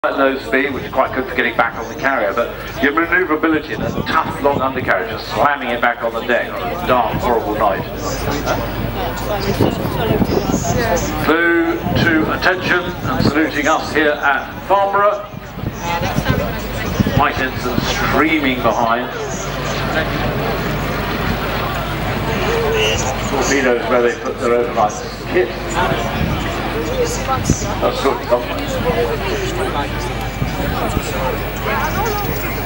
At low speed, which is quite good for getting back on the carrier, but your manoeuvrability in a tough, long undercarriage, just slamming it back on the deck on a dark, horrible night. Flew to attention and saluting us here at Farnborough. White ensign streaming behind. Torpedoes where they put their overnight kit. That's good.